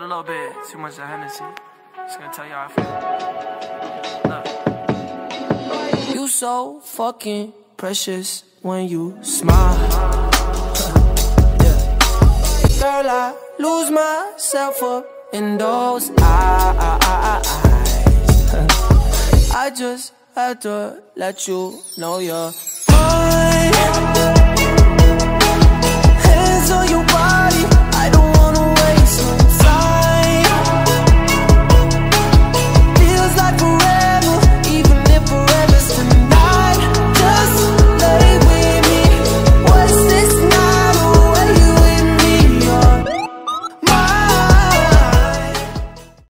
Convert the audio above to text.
a little bit too much of Hennessy. Just gonna tell you how I feel. Look. You so fucking precious when you smile. Yeah. Girl, I lose myself up in those eyes. I just had to let you know you're mine.